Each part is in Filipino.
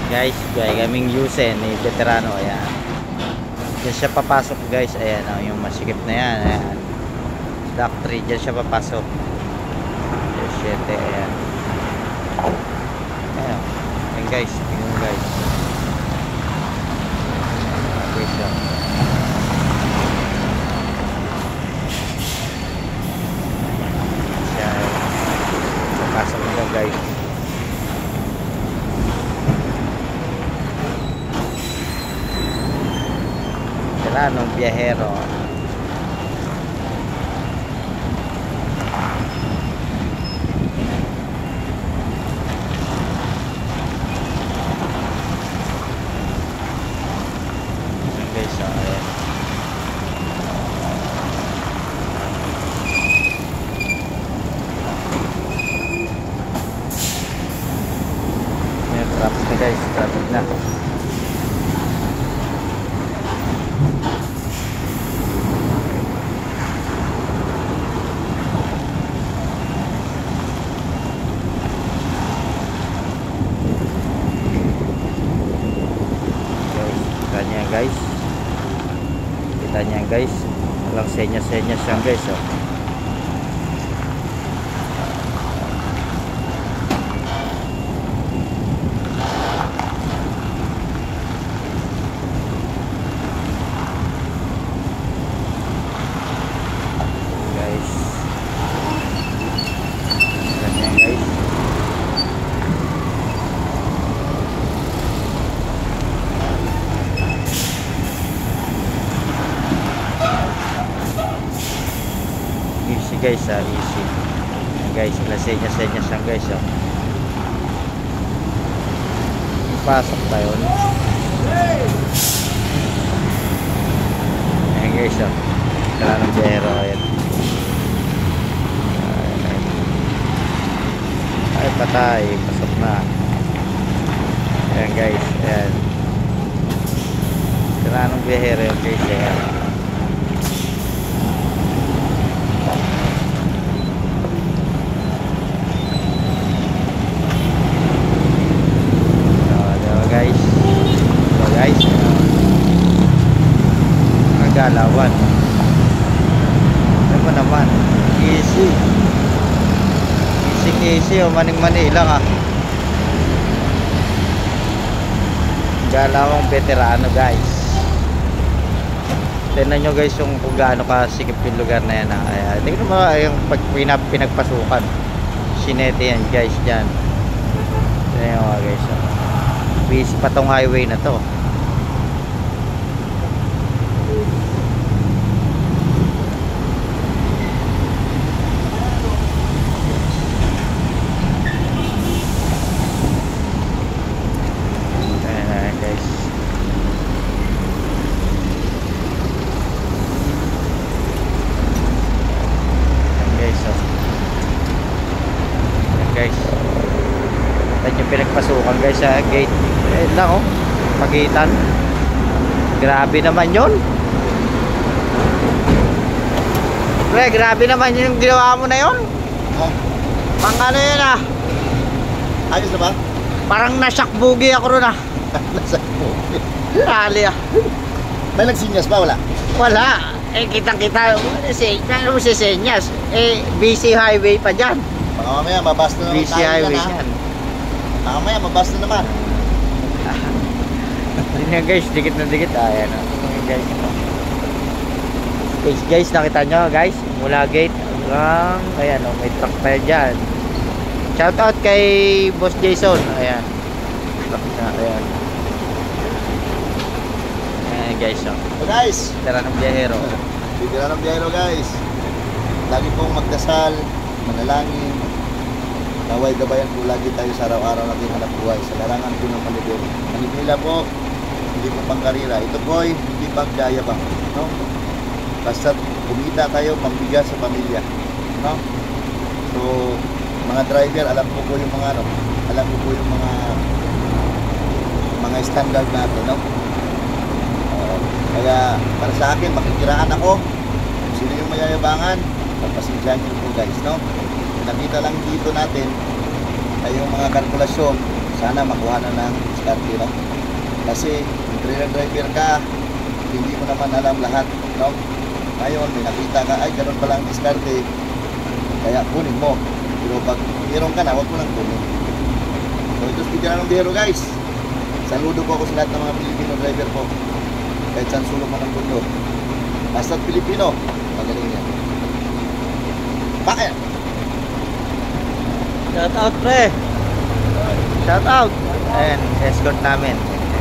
Guys, gaya kaming Yusen ni veterano. Ayan, diyan siya papasok guys. Ayan o, yung masikip na yan. Ayan, Dock 3, diyan siya papasok. 7, ayan. Ayan, ayan guys, tingnan guys. Okay siya. Siya, papasok na guys. Veteranong biyahero. Guys, ayan. May traffic na guys, traffic na. Guys, kita niya guys, walang senyas-senyas siya guys. Oh. Guys, kita niya guys. Easy guys, easy guys, senyas-senyas lang guys. Oh. Pasok tayo. Ayan guys, oh. Kala ng biyahero. Ayan. Ay, patay, pasok na. Ayan guys, ayan. Kala ng biyahero yung guys. Ayan. Galawan. Ano ba naman? Easy. Easy o maning-mani lang Galawang veterano guys. Tignan nyo guys yung kung gaano kasikip yung lugar na yan tignan mo yung pinagpasukan. Sinete yan guys dyan. Tignan nyo guys. Busy pa tong highway na to. Guys, tayo yung pinagpasukan guys sa gate. Ayun lang pagitan. Grabe naman yun. Pre, grabe naman yung ginawa mo na yun. Pang ano yun Ayos na ba? Parang nasakbugi ako ron Nasakbugi. Tali May nagsinyas ba? Wala? Wala. Kitang-kita. Ano mo si Senyas? busy highway pa dyan. Mamaya mabasta na busy highway yan. Mamaya mabasta naman. Yun guys, dikit na dikit. Ayan guys. Guys, nakita nyo guys, mula gate hanggang ayan may truck pa dyan. Shout out kay Boss Jason. Ayan, truck na, ayan guys. So guys, veteranong biyahero. Veteranong biyahero guys. Lagi pong magdasal, manalangin, naway gabayan po lagi tayo sa araw-araw natin hanap buhay sa larangan po ng palibot. Manipila po, hindi po pangkarira. Ito po ay hindi paggayabang, no? Basta kumita tayo, pambigas sa pamilya, no? So, mga driver, alam ko po yung mga alam ko po yung mga standard natin, no? Kaya para sa akin, makikiraan ako. Kung sino yung mayayabangan, pagpasensyahan nyo po guys, no? Nakita lang dito natin ay yung mga kalkulasyon sana makuha na ng diskarte, no? Kasi kung trailer driver ka, hindi mo naman alam lahat, no? Ngayon, may nakita ka, ay, ganun pala ang diskarte, kaya kunin mo. Pero pag meron ka na, huwag mo nang kunin. So, ito speaker na ng bihero, guys. Saludo po ako sa lahat ng mga Pilipino driver po. Kahit saan sulok man ang mundo. Basta't Pilipino, magaling yan. Bakit? Shout out, pre. Shout out. Ayan, escort namin.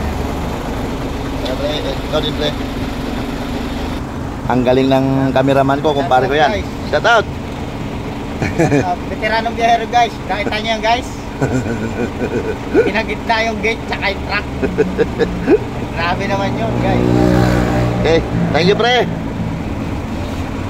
Pre, ikaw din, pre. Ang galing ng cameraman ko, kumpare ko yan. Shout out! Veteranong biyahero, guys. Nakita niyo yan, guys? Pinagitna yung gate tsaka yung truck. Grabe naman yun, guys. Okay, thank you, pre.